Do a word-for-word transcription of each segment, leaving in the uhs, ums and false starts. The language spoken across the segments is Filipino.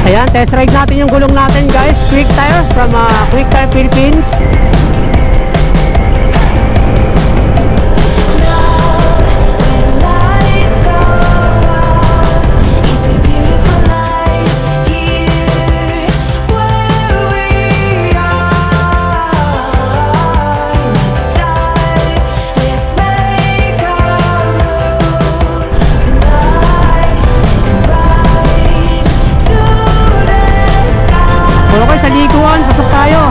Ayan, test ride natin yung gulong natin guys. Quick Tire from uh, Quick Tire Philippines. Okay, sa likuan, pasok tayo.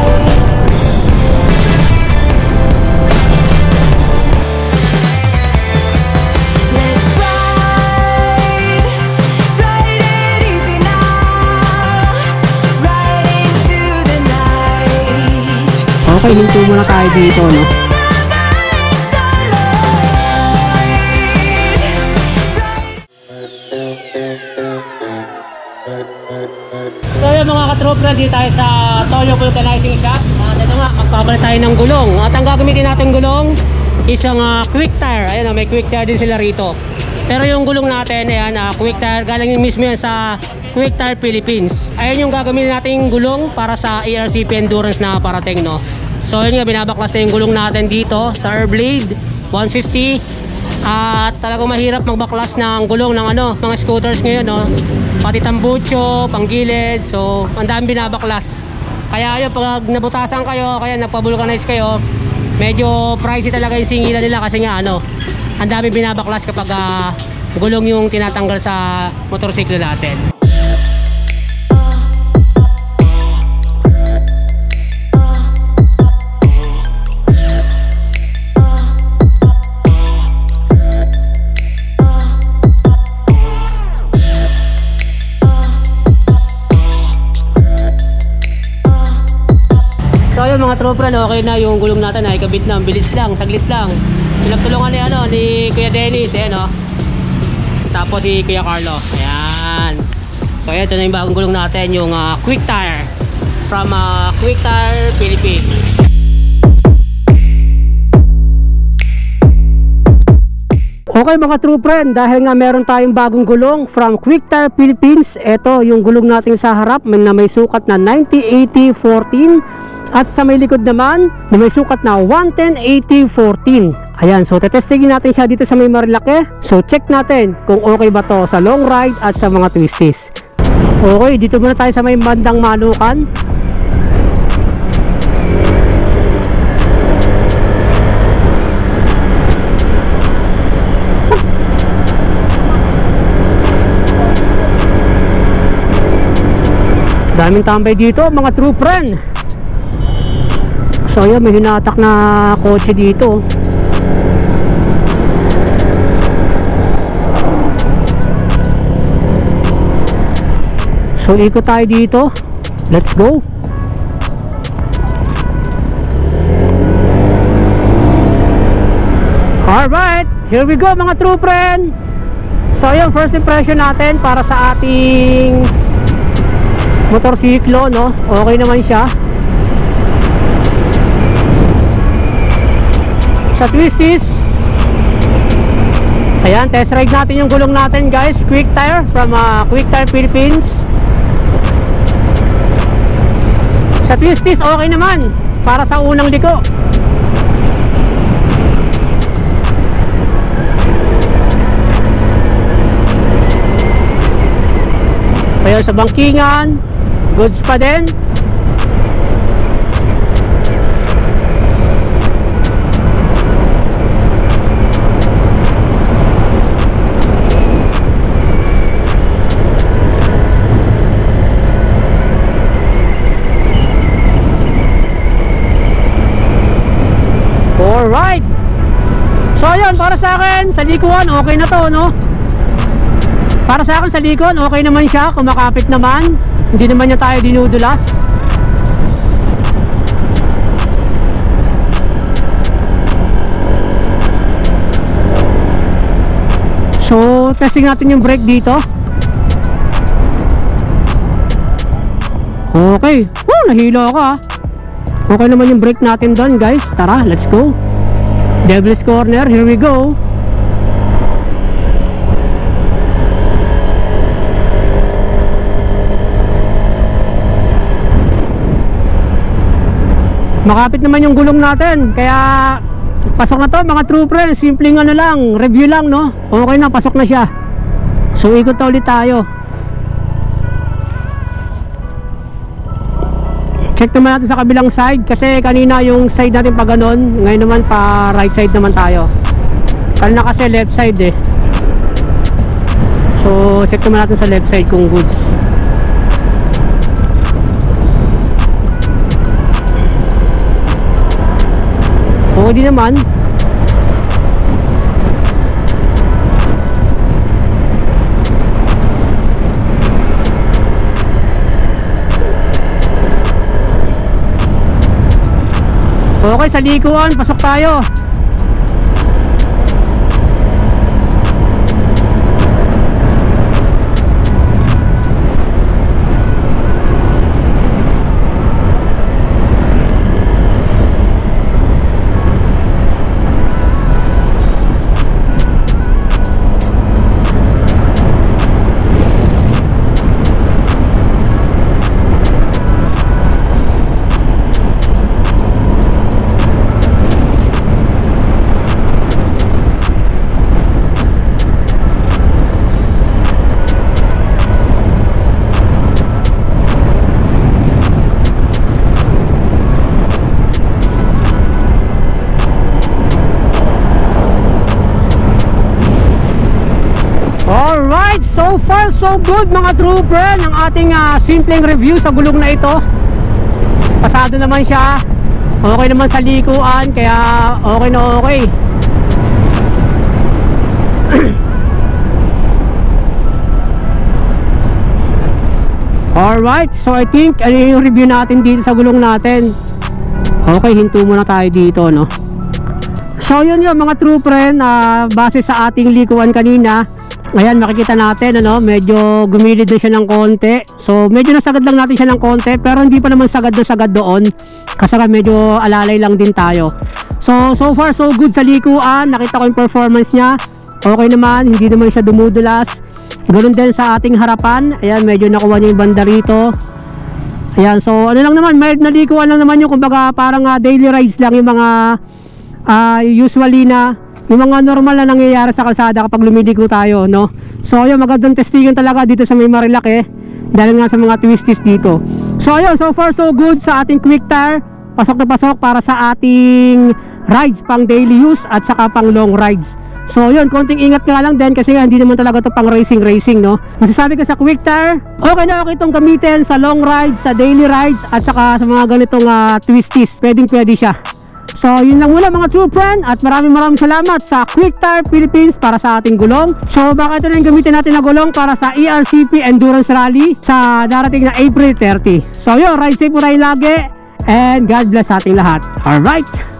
Okay, hinto muna tayo dito, no? So yun mga katropa, dito tayo sa Toyo Vulcanizing Shop. At ito nga, magpapalit tayo ng gulong. At ang gagamitin natin gulong, isang uh, Quick Tire. Ayan, uh, may Quick Tire din sila rito. Pero yung gulong natin, ayan, uh, Quick Tire, galing mismo yan sa Quick Tire Philippines. Ayan yung gagamitin natin gulong para sa E R C P Endurance na parating, no? So yun nga, binabaklas na yung gulong natin dito sa Airblade one fifty. At talagang mahirap magbaklas ng gulong ng ano, mga scooters ngayon, no? Pati tambucho, panggilid, so ang dami binabaklas. Kaya yun, pag nabutasan kayo, kaya nagpa-vulcanize kayo, medyo pricey talaga yung singilan nila kasi nga ano, ang dami binabaklas kapag uh, gulong yung tinatanggal sa motorsiklo natin. So ayun mga tropa, okay na yung gulong natin, ay kabit na, bilis lang, saglit lang. Pinagtulungan ni ano ni Kuya Dennis, ayan oh. Tapos si Kuya Carlo. Ayan. So ayan, ito na yung bagong gulong natin, yung uh, Quick Tire from uh, Quick Tire Philippines. Okay mga true friend, dahil nga meron tayong bagong gulong from Quick Tire Philippines. Ito yung gulong natin sa harap na may sukat na ninety eighty fourteen. At sa may likod naman, na may sukat na one ten eighty fourteen. Ayan, so tetestingin natin siya dito sa may Marilake. So check natin kung okay ba to sa long ride at sa mga twisties. Okay, dito muna tayo sa may bandang Manukan. Daming tambay dito mga true friend. So ayan, may hinatak na kotse dito. So ikot tayo dito. Let's go. Alright, here we go mga true friend. So ayan, first impression natin para sa ating motorsiklo, no? Okay naman siya. Sa twisties, ayan, test ride natin yung gulong natin guys. Quick Tire from uh, Quick Tire Philippines. Sa twisties, okay naman para sa unang liko. Kaya sa bangkingan, goods pa din. Alright. So ayun, para sa akin sa likuan okay na to, no? Para sa akin sa likuan okay naman siya, kumakapit naman. Hindi naman niya tayo dinudulas. So testing natin yung brake dito. Okay. Woo, nahilo ako ah. Okay naman yung brake natin doon guys. Tara, let's go. Devil's Corner, here we go. Makapit naman yung gulong natin, kaya pasok na to mga true friends. Simpleng ano lang, review lang, no? Okay na, pasok na siya. So ikot na ulit tayo. Check naman natin sa kabilang side, kasi kanina yung side natin pa ganon, ngayon naman pa right side naman tayo. Kanina kasi left side eh. So check naman natin sa left side kung goods. Oo, di naman. Okay, sa likuan, pasok tayo. Alright, so far so good mga trooper ng ating uh, simpleng review sa gulong na ito. Pasado naman siya. Okay naman sa likuan, kaya okay na okay. Alright, so I think ano yung review natin dito sa gulong natin. Okay, hinto muna tayo dito, no? So yun yun mga trooper, uh, base sa ating likuan kanina. Ayan, makikita natin ano, medyo gumilid din siya ng konti. So medyo nasagad lang natin siya ng konti, pero hindi pa naman sagad na sagad doon, kasi medyo alalay lang din tayo. So so far so good sa likuan. Nakita ko yung performance niya. Okay naman, hindi naman siya dumudulas. Ganoon din sa ating harapan. Ayan, medyo nakuha niya yung banda rito. Ayan, so ano lang naman, mild na likuan lang naman yung kumbaga parang uh, daily rides lang yung mga uh, usually na yung mga normal na nangyayari sa kalsada kapag lumiliko tayo, no? So ayun, magandang testingan talaga dito sa may Marilake, dahil nga sa mga twisties dito. So ayun, so far so good sa ating quick tire. Pasok na pasok para sa ating rides pang daily use at saka pang long rides. So yun, konting ingat nga lang din, kasi nga hindi naman talaga to pang racing racing, no? Masasabi ko sa quick tire, okay na okay itong gamitin sa long rides, sa daily rides, at saka sa mga ganitong uh, twisties. Pwedeng pwede siya. So yun lang muna mga true friend, at maraming maraming salamat sa Quick Tire Philippines para sa ating gulong. So baka ito na yung gamitin natin na gulong para sa E R C P Endurance Rally sa darating na April thirty. So yun, ride safe po tayo lagi, and God bless sa ating lahat. Alright.